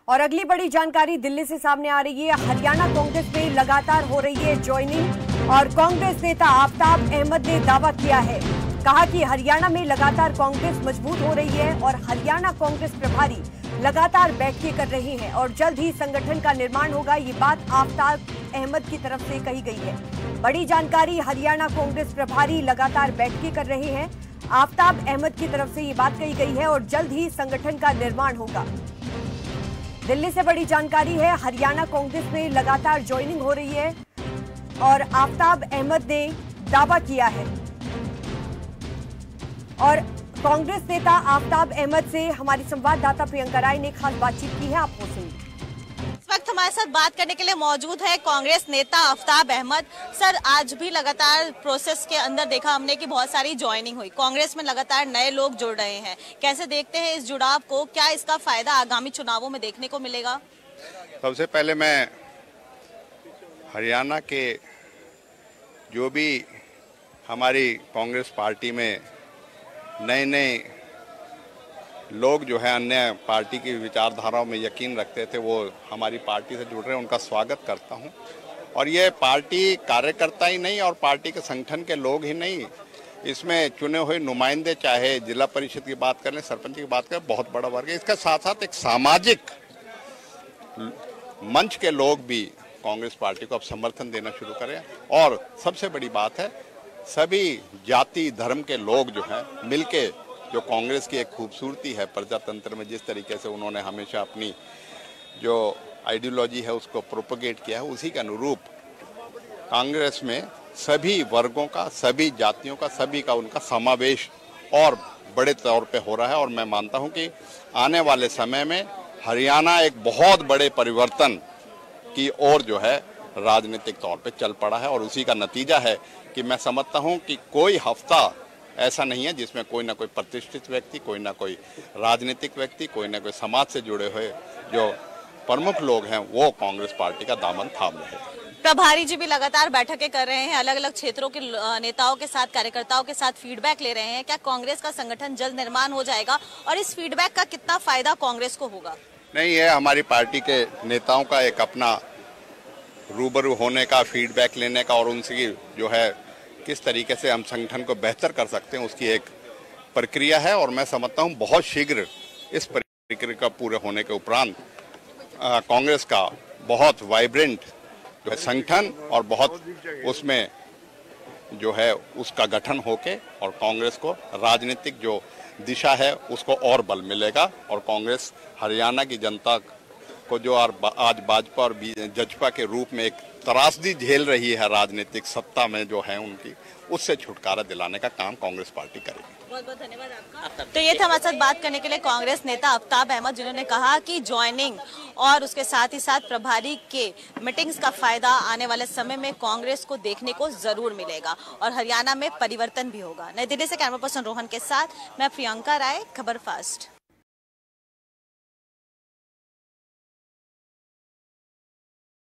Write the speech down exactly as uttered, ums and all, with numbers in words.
और अगली बड़ी जानकारी दिल्ली से सामने आ रही है। हरियाणा कांग्रेस में लगातार हो रही है ज्वाइनिंग और कांग्रेस नेता आफ्ताब अहमद ने दावा किया है, कहा कि हरियाणा में लगातार कांग्रेस मजबूत हो रही है और हरियाणा कांग्रेस प्रभारी लगातार बैठकें कर रहे हैं और जल्द ही संगठन का निर्माण होगा। ये बात आफ्ताब अहमद की तरफ से कही गई है। बड़ी जानकारी, हरियाणा कांग्रेस प्रभारी लगातार बैठकें कर रहे हैं। आफ्ताब अहमद की तरफ से ये बात कही गई है और जल्द ही संगठन का निर्माण होगा। दिल्ली से बड़ी जानकारी है, हरियाणा कांग्रेस में लगातार ज्वाइनिंग हो रही है और आफ्ताब अहमद ने दावा किया है। और कांग्रेस नेता आफ्ताब अहमद से हमारी संवाददाता प्रियंका राय ने खास बातचीत की है, आपको सुनिए। इस वक्त हमारे साथ बात करने के लिए मौजूद है कांग्रेस नेता आफ्ताब अहमद। सर, आज भी लगातार प्रोसेस के अंदर देखा हमने कि बहुत सारी ज्वाइनिंग हुई, कांग्रेस में लगातार नए लोग जुड़ रहे हैं। कैसे देखते हैं इस जुड़ाव को? क्या इसका फायदा आगामी चुनावों में देखने को मिलेगा? सबसे पहले मैं हरियाणा के जो भी हमारी कांग्रेस पार्टी में नए नए लोग जो है अन्य पार्टी की विचारधाराओं में यकीन रखते थे, वो हमारी पार्टी से जुड़ रहे हैं, उनका स्वागत करता हूं। और ये पार्टी कार्यकर्ता ही नहीं और पार्टी के संगठन के लोग ही नहीं, इसमें चुने हुए नुमाइंदे, चाहे जिला परिषद की बात करें, सरपंच की बात करें, बहुत बड़ा वर्ग है। इसके साथ साथ एक सामाजिक मंच के लोग भी कांग्रेस पार्टी को अब समर्थन देना शुरू करें। और सबसे बड़ी बात है, सभी जाति धर्म के लोग जो हैं मिलके, जो कांग्रेस की एक खूबसूरती है प्रजातंत्र में, जिस तरीके से उन्होंने हमेशा अपनी जो आइडियोलॉजी है उसको प्रोपगेट किया है, उसी के अनुरूप कांग्रेस में सभी वर्गों का, सभी जातियों का, सभी का उनका समावेश और बड़े तौर पे हो रहा है। और मैं मानता हूं कि आने वाले समय में हरियाणा एक बहुत बड़े परिवर्तन की ओर जो है राजनीतिक तौर पे चल पड़ा है। और उसी का नतीजा है कि मैं समझता हूं कि कोई हफ्ता ऐसा नहीं है जिसमें कोई ना कोई प्रतिष्ठित व्यक्ति, कोई ना कोई राजनीतिक व्यक्ति, कोई ना कोई समाज से जुड़े हुए जो प्रमुख लोग हैं वो कांग्रेस पार्टी का दामन थाम रहे हैं। प्रभारी जी भी लगातार बैठकें कर रहे हैं, अलग अलग क्षेत्रों के नेताओं के साथ, कार्यकर्ताओं के साथ फीडबैक ले रहे हैं। क्या कांग्रेस का संगठन जल्द निर्माण हो जाएगा और इस फीडबैक का कितना फायदा कांग्रेस को होगा? नहीं, ये हमारी पार्टी के नेताओं का एक अपना रूबरू होने का, फीडबैक लेने का और उनसे जो है किस तरीके से हम संगठन को बेहतर कर सकते हैं उसकी एक प्रक्रिया है। और मैं समझता हूं बहुत शीघ्र इस प्रक्रिया का पूरे होने के उपरांत कांग्रेस का बहुत वाइब्रेंट जो है संगठन और बहुत उसमें जो है उसका गठन होके और कांग्रेस को राजनीतिक जो दिशा है उसको और बल मिलेगा। और कांग्रेस हरियाणा की जनता को जो आज भाजपा और जजपा के रूप में एक त्रासदी झेल रही है राजनीतिक सत्ता में जो है उनकी, उससे छुटकारा दिलाने का काम कांग्रेस पार्टी करेगी। बहुत बहुत धन्यवाद आपका। तो ये था हमारे साथ बात करने के लिए कांग्रेस नेता आफ्ताब अहमद, जिन्होंने कहा कि ज्वाइनिंग और उसके साथ ही साथ प्रभारी के मीटिंग्स का फायदा आने वाले समय में कांग्रेस को देखने को जरूर मिलेगा और हरियाणा में परिवर्तन भी होगा। नई दिल्ली से कैमरा पर्सन रोहन के साथ मैं प्रियंका राय, खबर फास्ट।